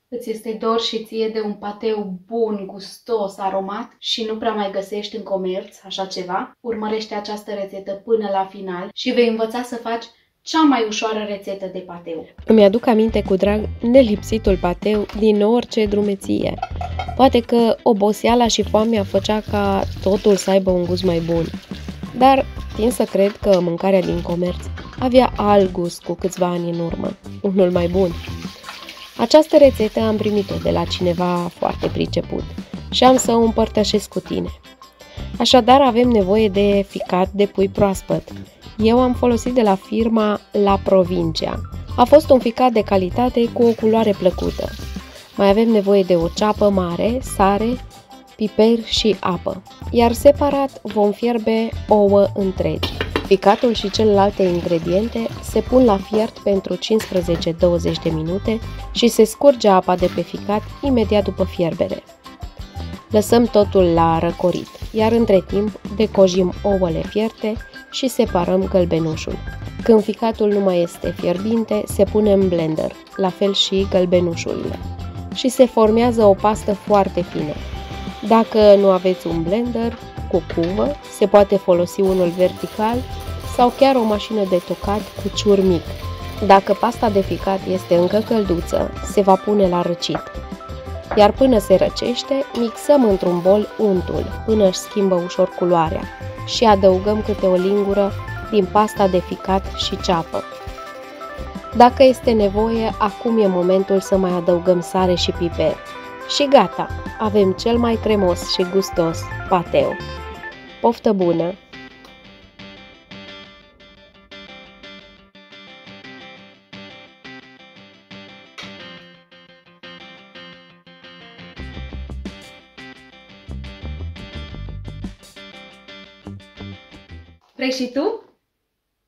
Îți este dor și ție de un pateu bun, gustos, aromat și nu prea mai găsești în comerț așa ceva? Urmărește această rețetă până la final și vei învăța să faci cea mai ușoară rețetă de pateu. Îmi aduc aminte cu drag nelipsitul pateu din orice drumeție. Poate că oboseala și foamea făcea ca totul să aibă un gust mai bun. Dar tind să cred că mâncarea din comerț avea alt gust cu câțiva ani în urmă, unul mai bun. Această rețetă am primit-o de la cineva foarte priceput și am să o împărtășesc cu tine. Așadar avem nevoie de ficat de pui proaspăt. Eu am folosit de la firma La Provincia. A fost un ficat de calitate cu o culoare plăcută. Mai avem nevoie de o ceapă mare, sare, piper și apă. Iar separat vom fierbe ouă întregi. Ficatul și celelalte ingrediente se pun la fiert pentru 15-20 de minute și se scurge apa de pe ficat imediat după fierbere. Lăsăm totul la răcorit, iar între timp decojim ouăle fierte și separăm gălbenușul. Când ficatul nu mai este fierbinte, se pune în blender, la fel și gălbenușurile. Și se formează o pastă foarte fină. Dacă nu aveți un blender cu cuvă, se poate folosi unul vertical sau chiar o mașină de tocat cu ciur mic. Dacă pasta de ficat este încă călduță, se va pune la răcit. Iar până se răcește, mixăm într-un bol untul până își schimbă ușor culoarea și adăugăm câte o lingură din pasta de ficat și ceapă. Dacă este nevoie, acum e momentul să mai adăugăm sare și piper. Și gata, avem cel mai cremos și gustos pateu. Poftă bună! Vrei și tu?